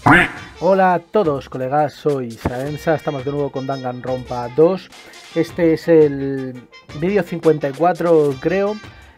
Hola a todos, colegas, soy Saensa, estamos de nuevo con Danganronpa 2. Este es el vídeo 54, creo.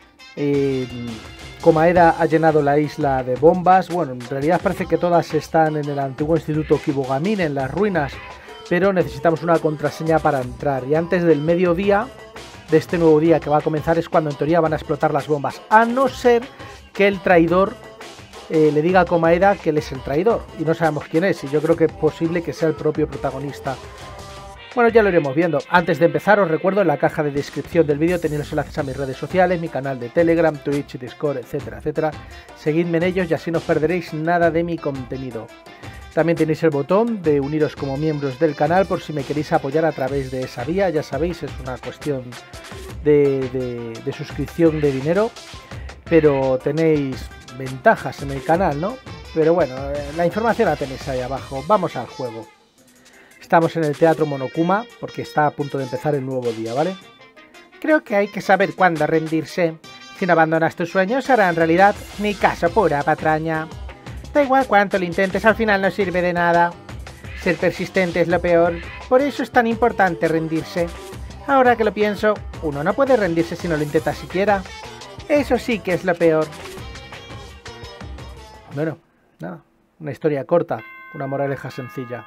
Komaeda ha llenado la isla de bombas. Bueno, en realidad parece que todas están en el antiguo instituto Kibogamine, en las ruinas, pero necesitamos una contraseña para entrar. Y antes del mediodía de este nuevo día que va a comenzar es cuando en teoría van a explotar las bombas, a no ser que el traidor le diga a Komaeda que él es el traidor y no sabemos quién es, y yo creo que es posible que sea el propio protagonista. Bueno, ya lo iremos viendo. Antes de empezar os recuerdo, en la caja de descripción del vídeo tenéis los enlaces a mis redes sociales, mi canal de Telegram, Twitch, Discord, etcétera, etcétera. Seguidme en ellos y así no os perderéis nada de mi contenido. También tenéis el botón de uniros como miembros del canal por si me queréis apoyar a través de esa vía. Ya sabéis, es una cuestión de suscripción de dinero, pero tenéis ventajas en el canal, ¿no? Pero bueno, la información la tenéis ahí abajo. Vamos al juego. Estamos en el Teatro Monokuma porque está a punto de empezar el nuevo día, ¿vale? Creo que hay que saber cuándo rendirse. Si no abandonas tus sueños, serán realidad. Ni caso, pura patraña. Da igual cuánto lo intentes, al final no sirve de nada. Ser persistente es lo peor. Por eso es tan importante rendirse. Ahora que lo pienso, uno no puede rendirse si no lo intenta siquiera. Eso sí que es lo peor. Bueno, nada, una historia corta, una moraleja sencilla.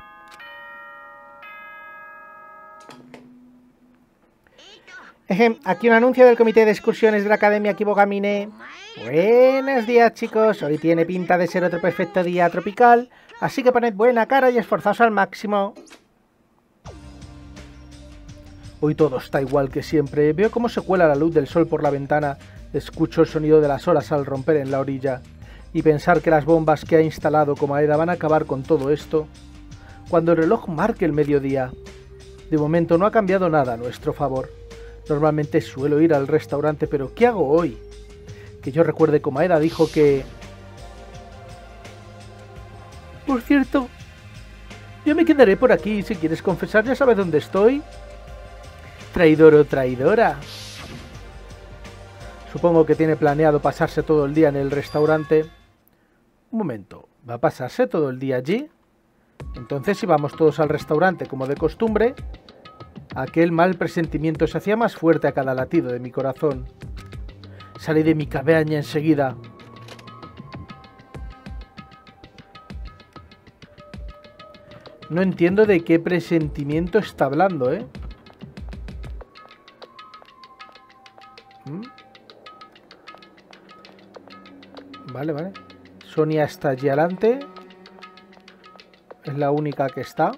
Aquí un anuncio del comité de excursiones de la Academia Kibogamine. Buenos días, chicos, hoy tiene pinta de ser otro perfecto día tropical, así que poned buena cara y esforzaos al máximo. Hoy todo está igual que siempre, veo cómo se cuela la luz del sol por la ventana, escucho el sonido de las olas al romper en la orilla. Y pensar que las bombas que ha instalado Komaeda van a acabar con todo esto. Cuando el reloj marque el mediodía. De momento no ha cambiado nada a nuestro favor. Normalmente suelo ir al restaurante, pero ¿qué hago hoy? Que yo recuerde, Komaeda dijo que... Por cierto, yo me quedaré por aquí. Si quieres confesar, ya sabes dónde estoy. Traidor o traidora. Supongo que tiene planeado pasarse todo el día en el restaurante. Un momento, ¿va a pasarse todo el día allí? Entonces, si vamos todos al restaurante como de costumbre, aquel mal presentimiento se hacía más fuerte a cada latido de mi corazón. Salí de mi cabaña enseguida. No entiendo de qué presentimiento está hablando, ¿eh? Vale, vale. Sonia está allí adelante. Es la única que está.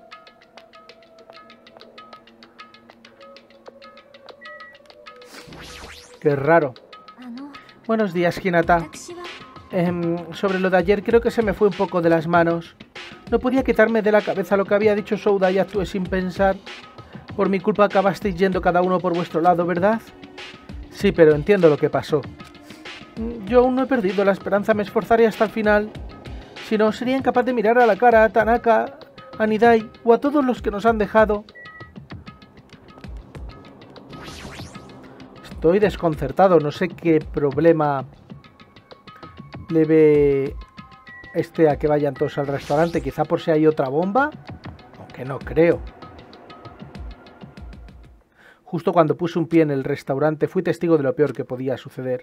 Qué raro. Buenos días, Hinata. Sobre lo de ayer, creo que se me fue un poco de las manos. No podía quitarme de la cabeza lo que había dicho Souda y actué sin pensar. Por mi culpa acabasteis yendo cada uno por vuestro lado, ¿verdad? Sí, pero entiendo lo que pasó. Yo aún no he perdido la esperanza, me esforzaré hasta el final. Si no, sería incapaz de mirar a la cara a Tanaka, a Nidai o a todos los que nos han dejado. Estoy desconcertado, no sé qué problema le ve a que vayan todos al restaurante. Quizá por si hay otra bomba, aunque no creo. Justo cuando puse un pie en el restaurante fui testigo de lo peor que podía suceder.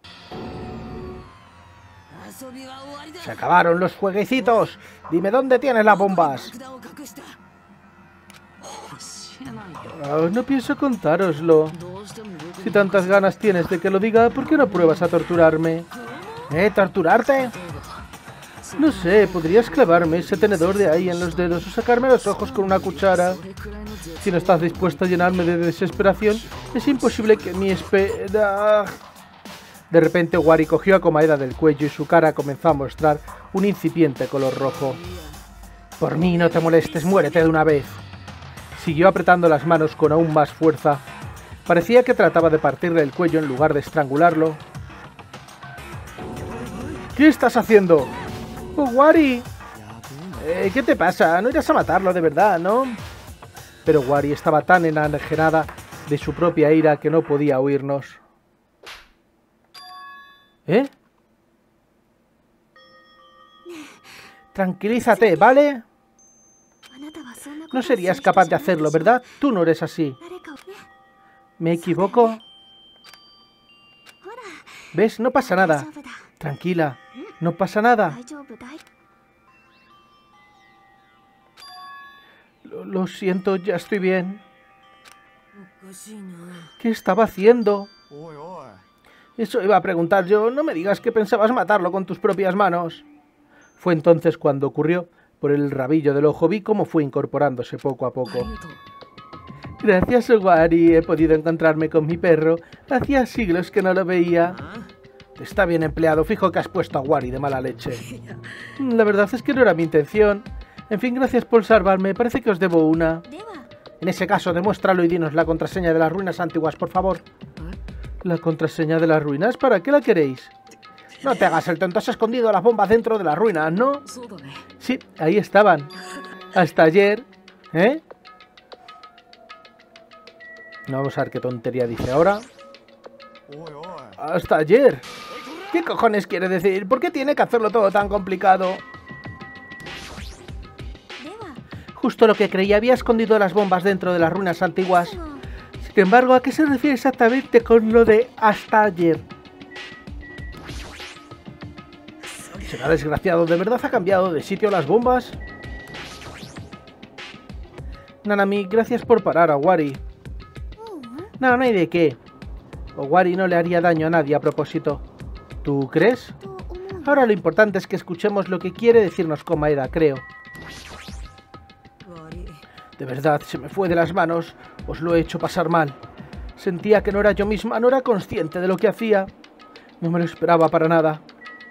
¡Se acabaron los jueguecitos! ¡Dime dónde tienes las bombas! No pienso contároslo. Si tantas ganas tienes de que lo diga, ¿por qué no pruebas a torturarme? ¿Torturarte? No sé, podrías clavarme ese tenedor de ahí en los dedos o sacarme los ojos con una cuchara. Si no estás dispuesto a llenarme de desesperación, es imposible que mi espera... De repente Wari cogió a Komaeda del cuello y su cara comenzó a mostrar un incipiente color rojo. Por mí no te molestes, muérete de una vez. Siguió apretando las manos con aún más fuerza. Parecía que trataba de partirle el cuello en lugar de estrangularlo. ¿Qué estás haciendo? ¡Oh, Wari! ¿Qué te pasa? No irás a matarlo de verdad, ¿no? Pero Wari estaba tan enajenada de su propia ira que no podía oírnos. Tranquilízate, ¿vale? No serías capaz de hacerlo, ¿verdad? Tú no eres así. ¿Me equivoco? ¿Ves? No pasa nada. Tranquila, no pasa nada. Lo siento, ya estoy bien. ¿Qué estaba haciendo? Eso iba a preguntar yo. No me digas que pensabas matarlo con tus propias manos. Fue entonces cuando ocurrió. Por el rabillo del ojo vi cómo fue incorporándose poco a poco. Gracias, Owari, he podido encontrarme con mi perro. Hacía siglos que no lo veía. Está bien empleado, fijo que has puesto a Owari de mala leche. La verdad es que no era mi intención. En fin, gracias por salvarme, parece que os debo una. En ese caso, demuéstralo y dinos la contraseña de las ruinas antiguas, por favor. ¿La contraseña de las ruinas? ¿Para qué la queréis? No te hagas el tonto, has escondido las bombas dentro de las ruinas, ¿no? Sí, ahí estaban. Hasta ayer, ¿eh? Vamos a ver qué tontería dice ahora. Hasta ayer. ¿Qué cojones quiere decir? ¿Por qué tiene que hacerlo todo tan complicado? Justo lo que creía, había escondido las bombas dentro de las ruinas antiguas. Sin embargo, ¿a qué se refiere exactamente con lo de hasta ayer? ¿Será desgraciado? ¿De verdad ha cambiado de sitio las bombas? Nanami, gracias por parar a Owari. No, no hay de qué. Owari no le haría daño a nadie a propósito. ¿Tú crees? Ahora lo importante es que escuchemos lo que quiere decirnos Komaeda, creo. De verdad, se me fue de las manos. Os lo he hecho pasar mal. Sentía que no era yo misma, no era consciente de lo que hacía. No me lo esperaba para nada.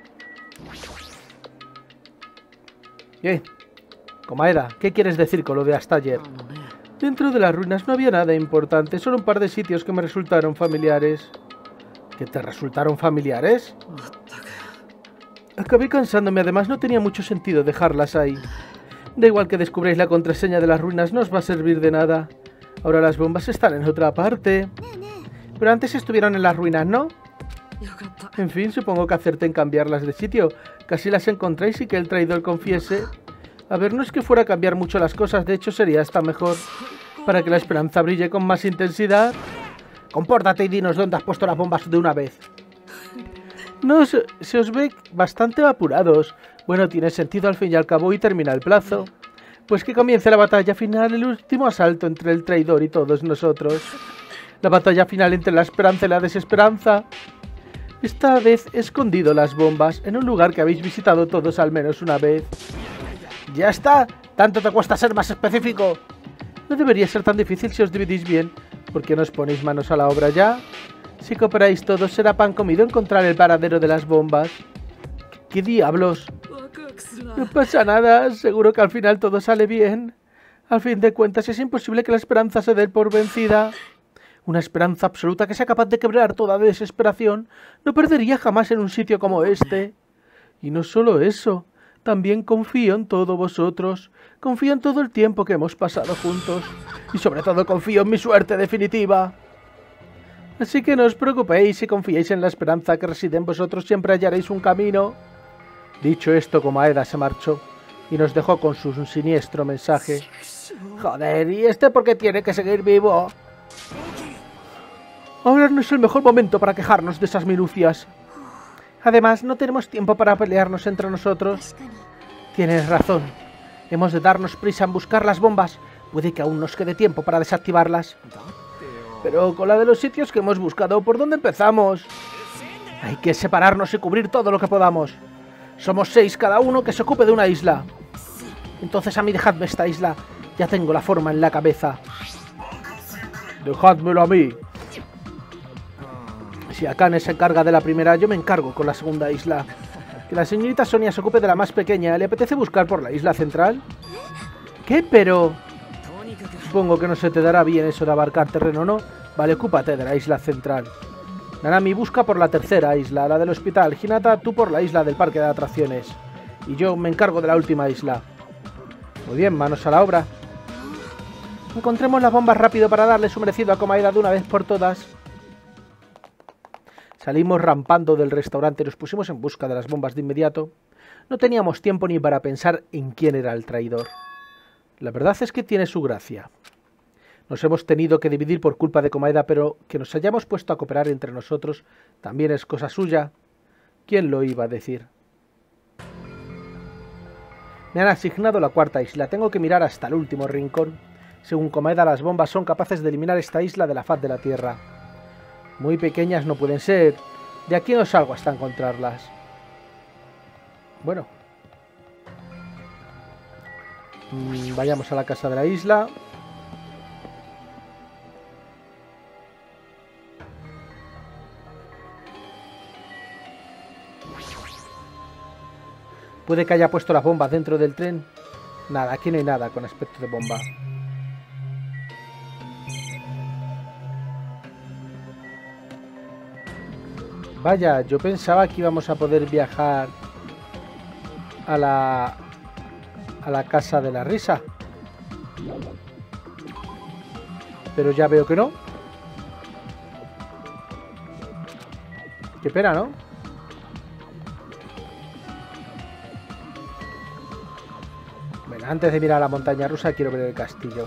Komaeda, ¿qué quieres decir con lo de hasta ayer? Dentro de las ruinas no había nada importante, solo un par de sitios que me resultaron familiares. ¿Que te resultaron familiares? Acabé cansándome, además no tenía mucho sentido dejarlas ahí. Da igual que descubráis la contraseña de las ruinas, no os va a servir de nada. Ahora las bombas están en otra parte. Pero antes estuvieron en las ruinas, ¿no? En fin, supongo que acerté en cambiarlas de sitio. Casi las encontréis y que el traidor confiese. A ver, no es que fuera a cambiar mucho las cosas, de hecho sería hasta mejor. Para que la esperanza brille con más intensidad. Compórtate y dinos dónde has puesto las bombas de una vez. No, se os ve bastante apurados. Bueno, tiene sentido al fin y al cabo y termina el plazo. Pues que comience la batalla final, el último asalto entre el traidor y todos nosotros. La batalla final entre la esperanza y la desesperanza. Esta vez he escondido las bombas en un lugar que habéis visitado todos al menos una vez. ¡Ya está! ¿Tanto te cuesta ser más específico? No debería ser tan difícil si os dividís bien. ¿Por qué no os ponéis manos a la obra ya? Si cooperáis todos, será pan comido encontrar el paradero de las bombas. ¿Qué diablos? No pasa nada, seguro que al final todo sale bien. Al fin de cuentas, es imposible que la esperanza se dé por vencida. Una esperanza absoluta que sea capaz de quebrar toda desesperación no perdería jamás en un sitio como este. Y no solo eso, también confío en todos vosotros. Confío en todo el tiempo que hemos pasado juntos. Y sobre todo confío en mi suerte definitiva. Así que no os preocupéis, si confiáis en la esperanza que reside en vosotros, siempre hallaréis un camino. Dicho esto, Komaeda se marchó y nos dejó con su siniestro mensaje. Joder, ¿y este por qué tiene que seguir vivo? Ahora no es el mejor momento para quejarnos de esas minucias. Además, no tenemos tiempo para pelearnos entre nosotros. Tienes razón. Hemos de darnos prisa en buscar las bombas. Puede que aún nos quede tiempo para desactivarlas. Pero con la de los sitios que hemos buscado, ¿por dónde empezamos? Hay que separarnos y cubrir todo lo que podamos. Somos 6 cada uno que se ocupe de una isla. Entonces a mí dejadme esta isla. Ya tengo la forma en la cabeza. Dejádmelo a mí. Si Akane se encarga de la primera, yo me encargo con la segunda isla. Que la señorita Sonia se ocupe de la más pequeña. ¿Le apetece buscar por la isla central? ¿Qué? Pero... Supongo que no se te dará bien eso de abarcar terreno, ¿no? Vale, ocúpate de la isla central. Nanami busca por la tercera isla, la del hospital. Hinata, tú por la isla del parque de atracciones. Y yo me encargo de la última isla. Muy bien, manos a la obra. Encontremos las bombas rápido para darle su merecido a Komaeda de una vez por todas. Salimos rampando del restaurante y nos pusimos en busca de las bombas de inmediato. No teníamos tiempo ni para pensar en quién era el traidor. La verdad es que tiene su gracia. Nos hemos tenido que dividir por culpa de Komaeda, pero que nos hayamos puesto a cooperar entre nosotros también es cosa suya. ¿Quién lo iba a decir? Me han asignado la cuarta isla. Tengo que mirar hasta el último rincón. Según Komaeda, las bombas son capaces de eliminar esta isla de la faz de la Tierra. Muy pequeñas no pueden ser. De aquí no salgo hasta encontrarlas. Bueno. Vayamos a la casa de la isla. Puede que haya puesto las bombas dentro del tren. Nada, aquí no hay nada con aspecto de bomba. Vaya, yo pensaba que íbamos a poder viajar a la casa de la risa. Pero ya veo que no. Qué pena, ¿no? Bueno, antes de mirar a la montaña rusa quiero ver el castillo.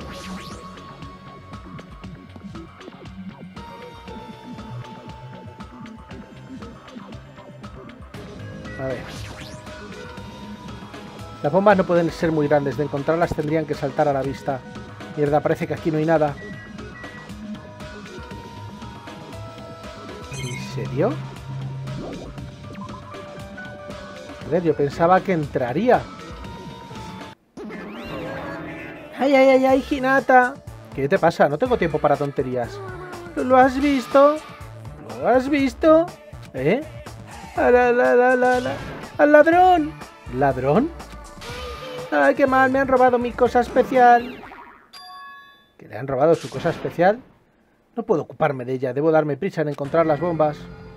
A ver. Las bombas no pueden ser muy grandes. De encontrarlas tendrían que saltar a la vista. Mierda, parece que aquí no hay nada. ¿En serio? Joder, yo pensaba que entraría. ¡Ay, ay, ay, ay, Hinata! ¿Qué te pasa? No tengo tiempo para tonterías. ¿Lo has visto? ¿Lo has visto? ¿Eh? ¡Al ladrón! ¿Ladrón? ¡Ay, qué mal! Me han robado mi cosa especial. ¿Que le han robado su cosa especial? No puedo ocuparme de ella. Debo darme prisa en encontrar las bombas.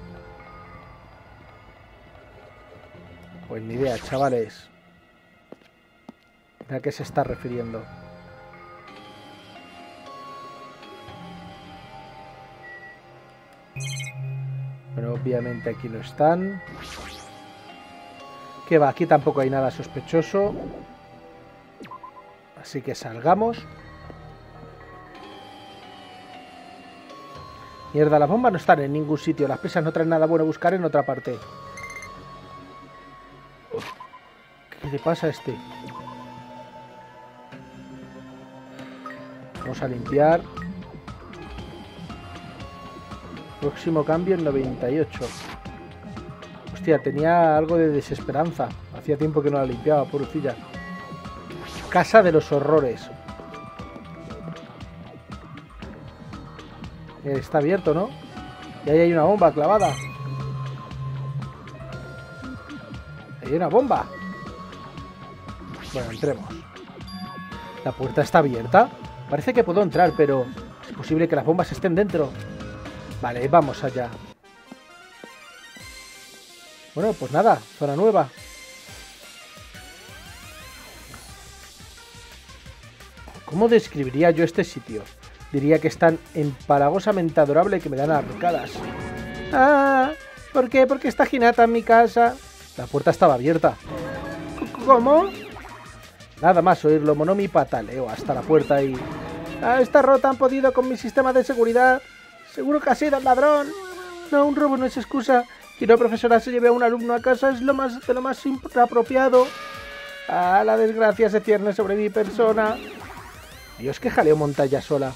Pues ni idea, chavales. ¿A qué se está refiriendo? Pero obviamente aquí no están. ¿Qué va? Aquí tampoco hay nada sospechoso. Así que salgamos. Mierda, las bombas no están en ningún sitio. Las presas no traen nada bueno. Buscar en otra parte. ¿Qué le pasa a este? Vamos a limpiar. Próximo cambio en 98. Hostia, tenía algo de desesperanza. Hacía tiempo que no la limpiaba, pobrecilla. Casa de los horrores. Está abierto, ¿no? Y ahí hay una bomba clavada. Ahí hay una bomba. Bueno, entremos. La puerta está abierta. Parece que puedo entrar, pero es posible que las bombas estén dentro. Vale, vamos allá. Bueno, pues nada, zona nueva. ¿Cómo describiría yo este sitio? Diría que es tan empalagosamente adorable que me dan arcadas. ¡Ah! ¿Por qué? Porque está Hinata en mi casa. La puerta estaba abierta. ¿Cómo? Nada más oírlo, Monomi pataleo hasta la puerta y... ¡Ah, está rota! Han podido con mi sistema de seguridad. Seguro que ha sido el ladrón. No, un robo no es excusa. Que una profesora se lleve a un alumno a casa es de lo más inapropiado. Ah, la desgracia se cierne sobre mi persona. Dios, que jaleo montaña sola.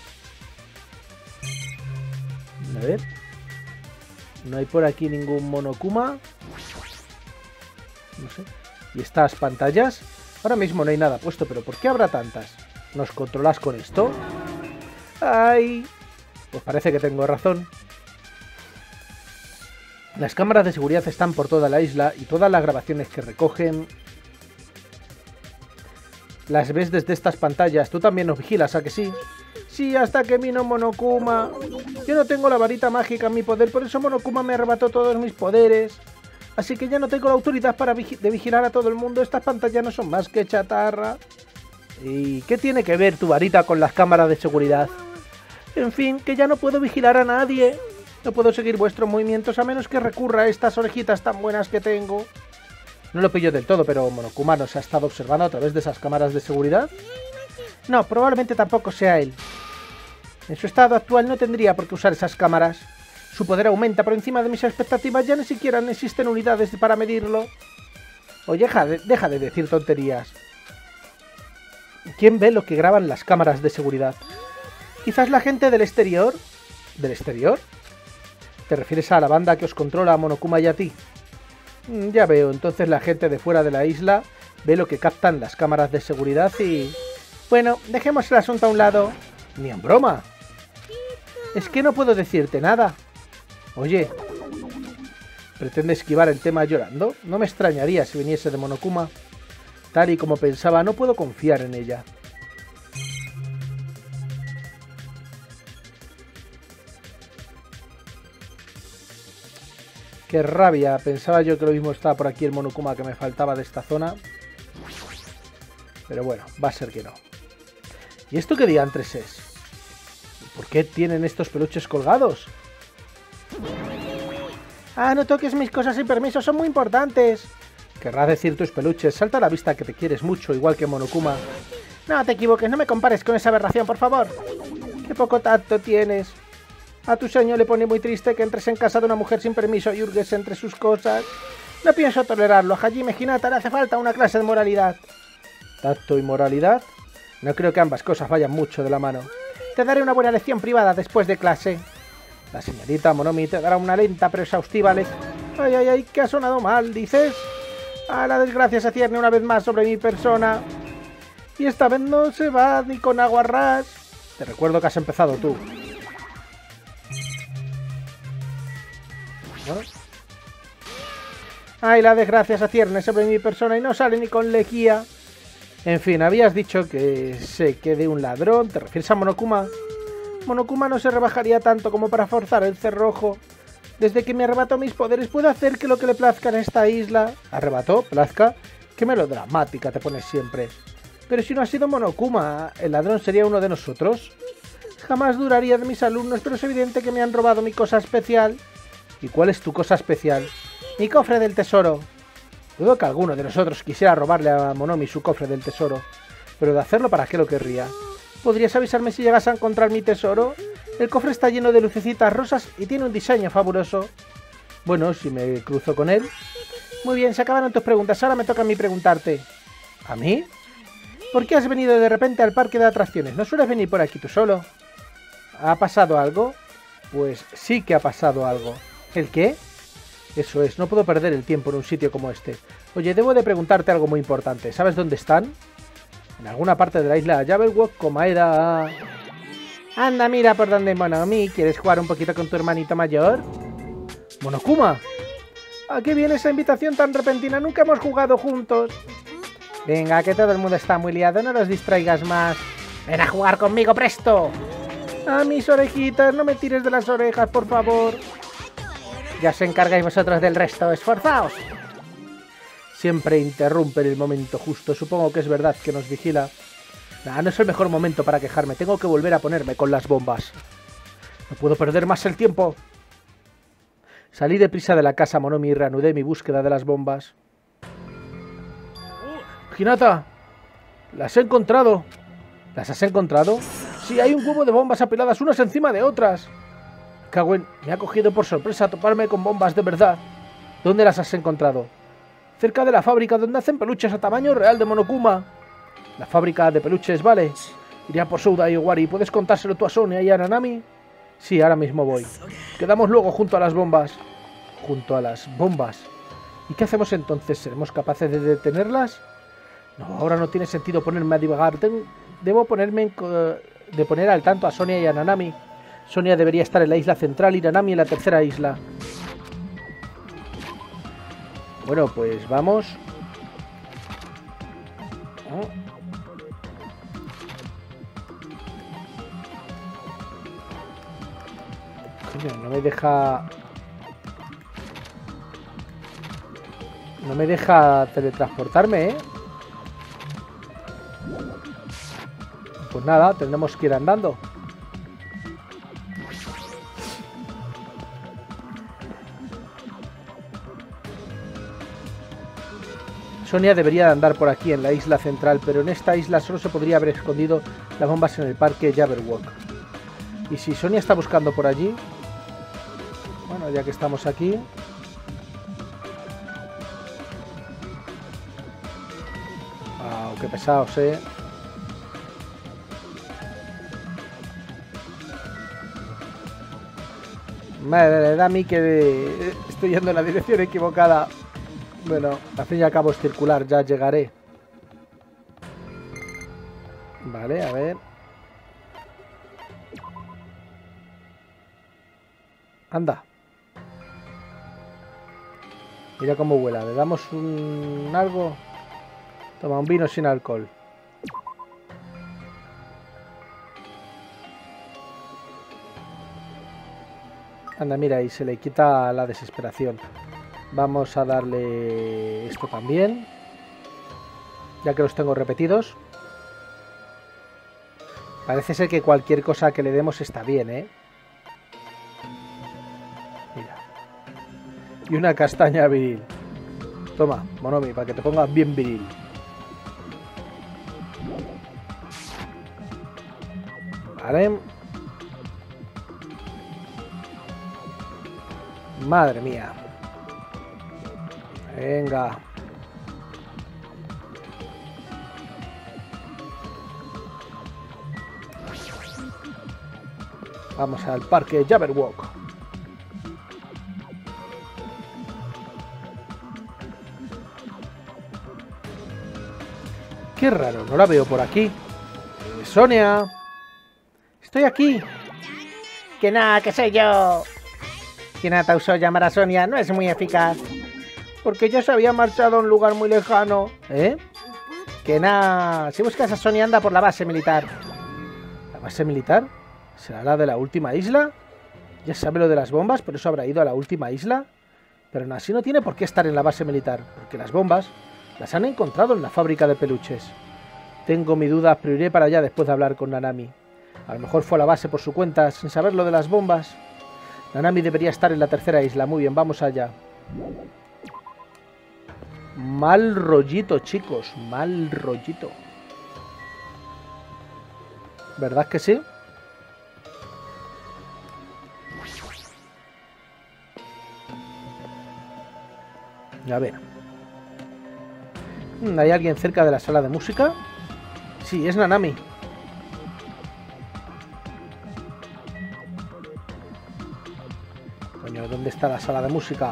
A ver. No hay por aquí ningún Monokuma. No sé. ¿Y estas pantallas? Ahora mismo no hay nada puesto, pero ¿por qué habrá tantas? ¿Nos controlas con esto? ¡Ay! Pues parece que tengo razón. Las cámaras de seguridad están por toda la isla y todas las grabaciones que recogen las ves desde estas pantallas. Tú también nos vigilas, ¿a que sí? Sí, hasta que vino Monokuma. Yo no tengo la varita mágica en mi poder, por eso Monokuma me arrebató todos mis poderes. Así que ya no tengo la autoridad de vigilar a todo el mundo. Estas pantallas no son más que chatarra. ¿Y qué tiene que ver tu varita con las cámaras de seguridad? En fin, que ya no puedo vigilar a nadie. No puedo seguir vuestros movimientos a menos que recurra a estas orejitas tan buenas que tengo. No lo pillo del todo, pero Monokuma nos ha estado observando a través de esas cámaras de seguridad. No, probablemente tampoco sea él. En su estado actual no tendría por qué usar esas cámaras. Su poder aumenta por encima de mis expectativas, ya ni siquiera existen unidades para medirlo. Oye, deja de decir tonterías. ¿Quién ve lo que graban las cámaras de seguridad? ¿Quizás la gente del exterior? ¿Del exterior? ¿Te refieres a la banda que os controla, a Monokuma y a ti? Ya veo, entonces la gente de fuera de la isla ve lo que captan las cámaras de seguridad y... Bueno, dejemos el asunto a un lado. Ni en broma. Es que no puedo decirte nada. Oye, ¿pretende esquivar el tema llorando? No me extrañaría si viniese de Monokuma. Tal y como pensaba, no puedo confiar en ella. Qué rabia, pensaba yo que lo mismo estaba por aquí el Monokuma que me faltaba de esta zona. Pero bueno, va a ser que no. ¿Y esto qué diantres es? ¿Por qué tienen estos peluches colgados? Ah, no toques mis cosas sin permiso, son muy importantes. Querrá decir tus peluches, salta a la vista que te quieres mucho, igual que Monokuma. No te equivoques, no me compares con esa aberración, por favor. Qué poco tacto tienes. A tu señor le pone muy triste que entres en casa de una mujer sin permiso y hurgues entre sus cosas. No pienso tolerarlo, a Hajime Hinata le hace falta una clase de moralidad. ¿Tacto y moralidad? No creo que ambas cosas vayan mucho de la mano. Te daré una buena lección privada después de clase. La señorita Monomi te dará una lenta pero exhaustiva lección. Ay, ay, ay, que ha sonado mal, ¿dices? Ah, la desgracia se cierne una vez más sobre mi persona. Y esta vez no se va ni con agua ras. Te recuerdo que has empezado tú. ¿No? Ay, la desgracia se cierne sobre mi persona y no sale ni con lejía. En fin, habías dicho que se quede un ladrón. ¿Te refieres a Monokuma? Monokuma no se rebajaría tanto como para forzar el cerrojo. Desde que me arrebató mis poderes puedo hacer que lo que le plazca en esta isla. ¿Arrebató? ¿Plazca? Qué melodramática te pones siempre. Pero si no ha sido Monokuma, ¿el ladrón sería uno de nosotros? Jamás duraría de mis alumnos, pero es evidente que me han robado mi cosa especial. ¿Y cuál es tu cosa especial? Mi cofre del tesoro. Dudo que alguno de nosotros quisiera robarle a Monomi su cofre del tesoro. Pero de hacerlo, ¿para qué lo querría? ¿Podrías avisarme si llegas a encontrar mi tesoro? El cofre está lleno de lucecitas rosas y tiene un diseño fabuloso. Bueno, si me cruzo con él. Muy bien, se acabaron tus preguntas, ahora me toca a mí preguntarte. ¿A mí? ¿Por qué has venido de repente al parque de atracciones? ¿No sueles venir por aquí tú solo? ¿Ha pasado algo? Pues sí que ha pasado algo. ¿El qué? Eso es, no puedo perder el tiempo en un sitio como este. Oye, debo de preguntarte algo muy importante. ¿Sabes dónde están? En alguna parte de la isla Jabberwock, Komaeda... Anda, mira por dónde Monomi. ¿Quieres jugar un poquito con tu hermanito mayor? ¡Monokuma! ¿A qué viene esa invitación tan repentina? Nunca hemos jugado juntos. Venga, que todo el mundo está muy liado, no los distraigas más. ¡Ven a jugar conmigo, presto! ¡Ah, mis orejitas! No me tires de las orejas, por favor. Ya os encargáis vosotros del resto, esforzaos. Siempre interrumpe en el momento justo. Supongo que es verdad que nos vigila. Nah, no es el mejor momento para quejarme. Tengo que volver a ponerme con las bombas. No puedo perder más el tiempo. Salí deprisa de la casa Monomi y reanudé mi búsqueda de las bombas. Hinata, las he encontrado. ¿Las has encontrado? Sí, hay un huevo de bombas apiladas unas encima de otras. Cagüen, me ha cogido por sorpresa toparme con bombas de verdad. ¿Dónde las has encontrado? Cerca de la fábrica donde hacen peluches a tamaño real de Monokuma. La fábrica de peluches, vale. Iré a por Souda y Owari. ¿Puedes contárselo tú a Sonia y a Nanami? Sí, ahora mismo voy. Quedamos luego junto a las bombas. Junto a las bombas. ¿Y qué hacemos entonces? ¿Seremos capaces de detenerlas? No, ahora no tiene sentido ponerme a divagar. Debo de poner al tanto a Sonia y a Nanami. Sonia debería estar en la isla central y Nanami en la tercera isla. Bueno, pues vamos. Coño, no me deja... No me deja teletransportarme, ¿eh? Pues nada, tendremos que ir andando. Sonia debería de andar por aquí en la isla central, pero en esta isla solo se podría haber escondido las bombas en el parque Jabberwock. Y si Sonia está buscando por allí... Bueno, ya que estamos aquí... Wow, qué pesados, ¿eh? Madre, da a mí que estoy yendo en la dirección equivocada. Bueno, al fin y al cabo es circular, ya llegaré. Vale, a ver. Anda. Mira cómo vuela. ¿Le damos un algo? Toma, un vino sin alcohol. Anda, mira, y se le quita la desesperación. Vamos a darle esto también. Ya que los tengo repetidos. Parece ser que cualquier cosa que le demos está bien, ¿eh? Mira. Y una castaña viril. Toma, Monomi, para que te pongas bien viril. Vale. Madre mía. Venga. Vamos al parque Jabberwock. Qué raro, no la veo por aquí. Sonia. Estoy aquí. Que nada, que soy yo. ¿Quién te usó llamar a Sonia? No es muy eficaz. Porque ya se había marchado a un lugar muy lejano. ¿Eh? Que nada. Si buscas a Sonia, anda por la base militar. ¿La base militar? ¿Será la de la última isla? Ya sabe lo de las bombas, por eso habrá ido a la última isla. Pero aún así no tiene por qué estar en la base militar, porque las bombas las han encontrado en la fábrica de peluches. Tengo mi duda, pero iré para allá después de hablar con Nanami. A lo mejor fue a la base por su cuenta, sin saber lo de las bombas. Nanami debería estar en la tercera isla. Muy bien, vamos allá. Mal rollito, chicos. Mal rollito. ¿Verdad que sí? A ver. ¿Hay alguien cerca de la sala de música? Sí, es Nanami. Coño, ¿dónde está la sala de música?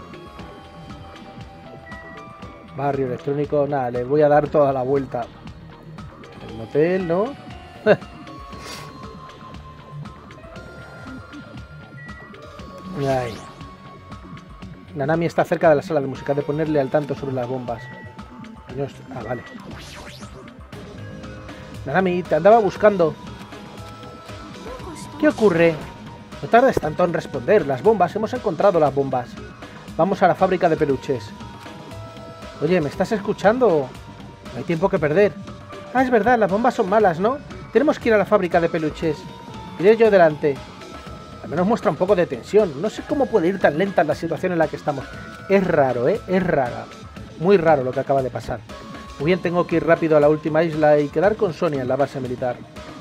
Barrio electrónico. Nada, le voy a dar toda la vuelta. El motel, ¿no? Ay. Nanami está cerca de la sala de música, de ponerle al tanto sobre las bombas. Ah, vale. Nanami, te andaba buscando. ¿Qué ocurre? No tardes tanto en responder. Las bombas, hemos encontrado las bombas. Vamos a la fábrica de peluches. Oye, ¿me estás escuchando? No hay tiempo que perder. Ah, es verdad, las bombas son malas, ¿no? Tenemos que ir a la fábrica de peluches. Iré yo delante. Al menos muestra un poco de tensión. No sé cómo puede ir tan lenta en la situación en la que estamos. Es raro, ¿eh? Es rara. Muy raro lo que acaba de pasar. Muy bien, tengo que ir rápido a la última isla y quedar con Sonia en la base militar.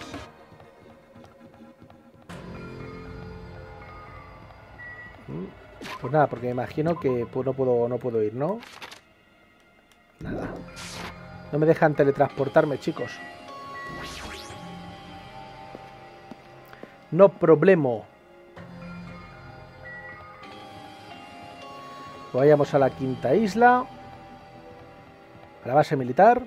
Pues nada, porque me imagino que pues no puedo ir, ¿no? Nada. No me dejan teletransportarme, chicos. No problema. Vayamos a la quinta isla. A la base militar.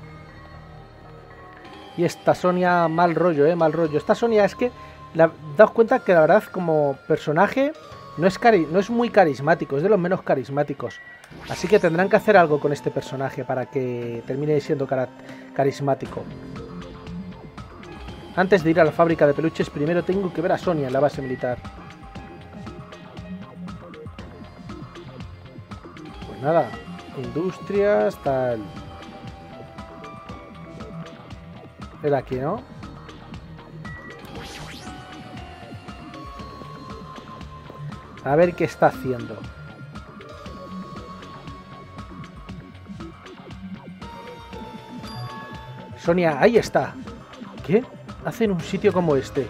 Y esta Sonia, mal rollo, mal rollo. Esta Sonia es que, daos cuenta que la verdad como personaje no es muy carismático, es de los menos carismáticos. Así que tendrán que hacer algo con este personaje para que termine siendo carismático. Antes de ir a la fábrica de peluches, primero tengo que ver a Sonia en la base militar. Pues nada, industrias, tal. Era aquí, ¿no? A ver qué está haciendo. Sonia, ahí está. ¿Qué hace en un sitio como este?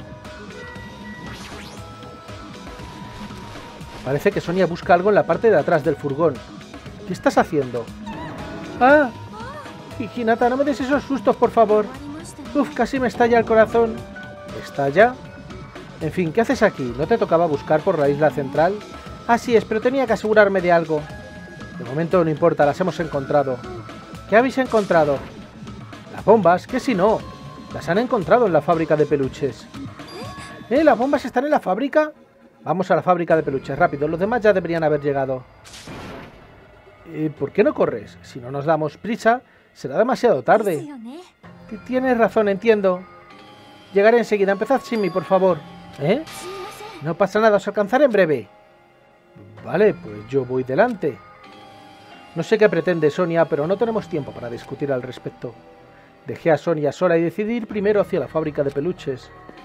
Parece que Sonia busca algo en la parte de atrás del furgón. ¿Qué estás haciendo? ¡Ah! Hinata, no me des esos sustos, por favor. Uf, casi me estalla el corazón. ¿Estalla? En fin, ¿qué haces aquí? ¿No te tocaba buscar por la isla central? Así es, pero tenía que asegurarme de algo. De momento no importa, las hemos encontrado. ¿Qué habéis encontrado? Las bombas, ¿qué si no? Las han encontrado en la fábrica de peluches. ¿Las bombas están en la fábrica? Vamos a la fábrica de peluches, rápido, los demás ya deberían haber llegado. ¿Por qué no corres? Si no nos damos prisa, será demasiado tarde. Tienes razón, entiendo. Llegaré enseguida, empezad sin mí, por favor. ¿Eh? No pasa nada, os alcanzaré en breve. Vale, pues yo voy delante. No sé qué pretende Sonia, pero no tenemos tiempo para discutir al respecto. Dejé a Sonia sola y decidí ir primero hacia la fábrica de peluches.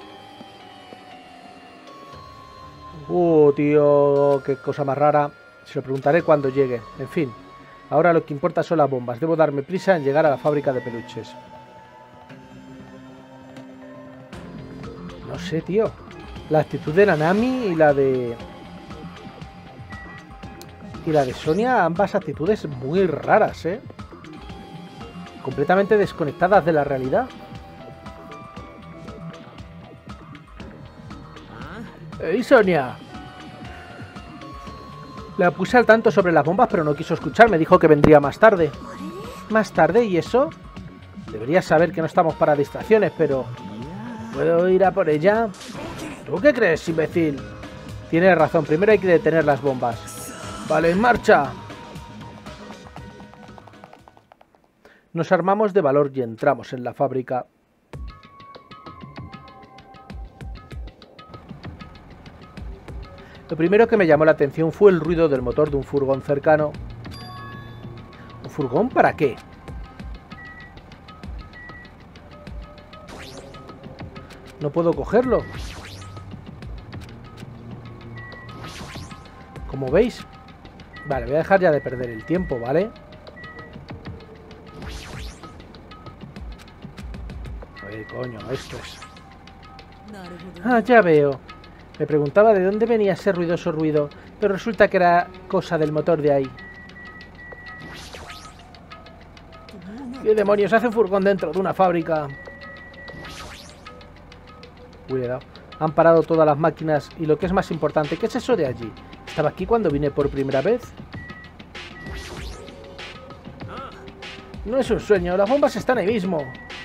Tío, qué cosa más rara. Se lo preguntaré cuando llegue. En fin, ahora lo que importa son las bombas. Debo darme prisa en llegar a la fábrica de peluches. No sé, tío. La actitud de Nanami y la de Sonia, ambas actitudes muy raras, ¿eh? Completamente desconectadas de la realidad. ¡Ey, Sonia! La puse al tanto sobre las bombas, pero no quiso escuchar. Me dijo que vendría más tarde. ¿Más tarde? ¿Y eso? Deberías saber que no estamos para distracciones, pero... ¿puedo ir a por ella? ¿Tú qué crees, imbécil? Tienes razón. Primero hay que detener las bombas. ¡Vale, en marcha! Nos armamos de valor y entramos en la fábrica. Lo primero que me llamó la atención fue el ruido del motor de un furgón cercano. ¿Un furgón para qué? No puedo cogerlo. Como veis. Vale, voy a dejar ya de perder el tiempo, ¿vale? Coño, esto es... Ah, ya veo. Me preguntaba de dónde venía ese ruidoso ruido, pero resulta que era cosa del motor de ahí. ¿Qué demonios hace un furgón dentro de una fábrica? Cuidado. Han parado todas las máquinas y lo que es más importante, ¿qué es eso de allí? ¿Estaba aquí cuando vine por primera vez? No es un sueño, las bombas están ahí mismo.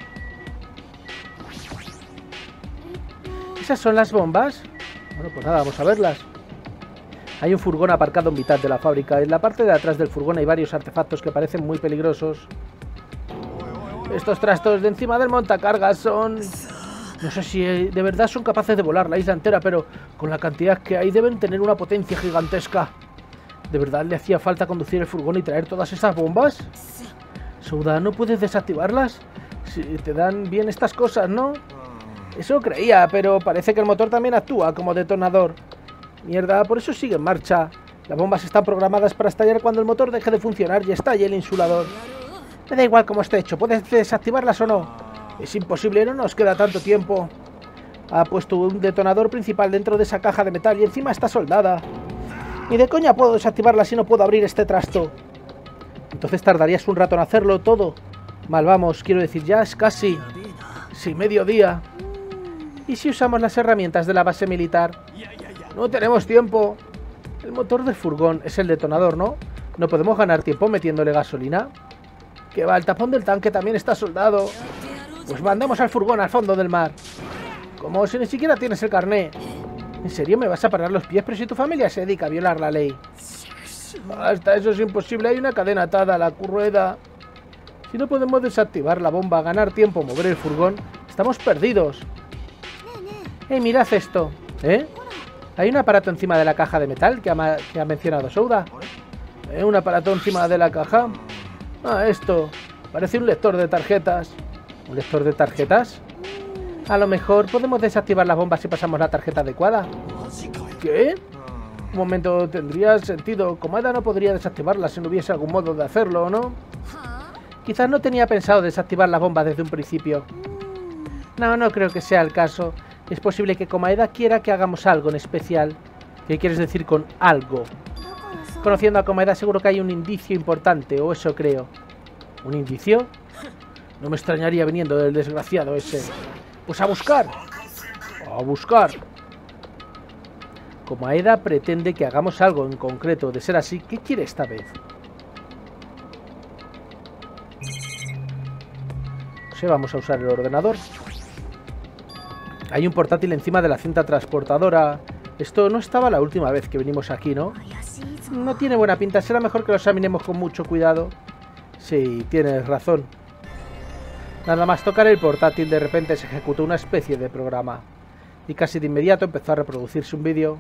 ¿Esas son las bombas? Bueno, pues nada, vamos a verlas. Hay un furgón aparcado en mitad de la fábrica. En la parte de atrás del furgón hay varios artefactos que parecen muy peligrosos. Estos trastos de encima del montacargas son... no sé si de verdad son capaces de volar la isla entera, pero con la cantidad que hay deben tener una potencia gigantesca. ¿De verdad le hacía falta conducir el furgón y traer todas esas bombas? Souda, ¿no puedes desactivarlas? Si te dan bien estas cosas, ¿no? Eso creía, pero parece que el motor también actúa como detonador. Mierda, por eso sigue en marcha. Las bombas están programadas para estallar cuando el motor deje de funcionar y estalle el insulador. Me da igual cómo esté hecho, ¿puedes desactivarlas o no? Es imposible, no nos queda tanto tiempo. Ha puesto un detonador principal dentro de esa caja de metal y encima está soldada. Ni de coña puedo desactivarla si no puedo abrir este trasto. Entonces tardarías un rato en hacerlo todo. Mal vamos, quiero decir, ya es casi... sí, mediodía. ¿Y si usamos las herramientas de la base militar? No tenemos tiempo. El motor del furgón es el detonador, ¿no? ¿No podemos ganar tiempo metiéndole gasolina? Que va, el tapón del tanque también está soldado. Pues mandemos al furgón al fondo del mar. Como si ni siquiera tienes el carné. ¿En serio me vas a parar los pies? Pero si tu familia se dedica a violar la ley. Hasta eso es imposible, hay una cadena atada a la rueda. Si no podemos desactivar la bomba, ganar tiempo, mover el furgón, estamos perdidos. Mirad esto. Hay un aparato encima de la caja de metal que ha mencionado Souda. Un aparato encima de la caja. Esto. Parece un lector de tarjetas. ¿Un lector de tarjetas? A lo mejor podemos desactivar las bombas si pasamos la tarjeta adecuada. ¿Qué? Un momento, tendría sentido. Komada no podría desactivarla si no hubiese algún modo de hacerlo, ¿no? Quizás no tenía pensado desactivar la bomba desde un principio. No creo que sea el caso. Es posible que Komaeda quiera que hagamos algo en especial. ¿Qué quieres decir con algo? Conociendo a Komaeda seguro que hay un indicio importante, o eso creo. ¿Un indicio? No me extrañaría viniendo del desgraciado ese. Pues a buscar. A buscar. Komaeda pretende que hagamos algo en concreto. De ser así, ¿qué quiere esta vez? No sé, vamos a usar el ordenador. Hay un portátil encima de la cinta transportadora. Esto no estaba la última vez que vinimos aquí, ¿no? No tiene buena pinta. Será mejor que lo examinemos con mucho cuidado. Sí, tienes razón. Nada más tocar el portátil, de repente se ejecutó una especie de programa. Y casi de inmediato empezó a reproducirse un vídeo.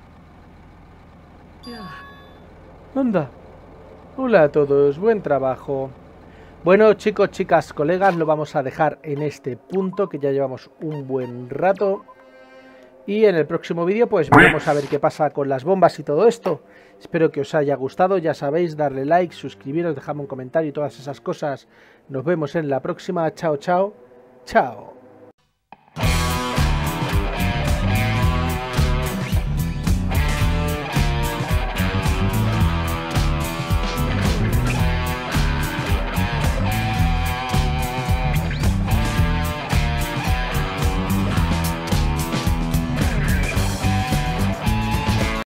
Anda. Hola a todos, buen trabajo. Bueno, chicos, chicas, colegas, lo vamos a dejar en este punto, que ya llevamos un buen rato. Y en el próximo vídeo pues veremos a ver qué pasa con las bombas y todo esto. Espero que os haya gustado, ya sabéis, darle like, suscribiros, dejadme un comentario y todas esas cosas. Nos vemos en la próxima, chao, chao, chao.